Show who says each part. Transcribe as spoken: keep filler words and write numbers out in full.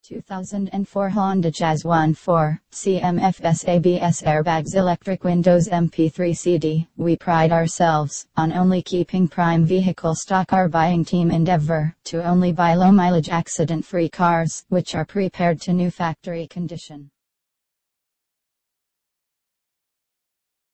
Speaker 1: two thousand four Honda Jazz one point four, C M F S A B S airbags, electric windows, M P three C D. We pride ourselves on only keeping prime vehicle stock. Our buying team endeavor to only buy low mileage accident free cars, which are prepared to new factory condition.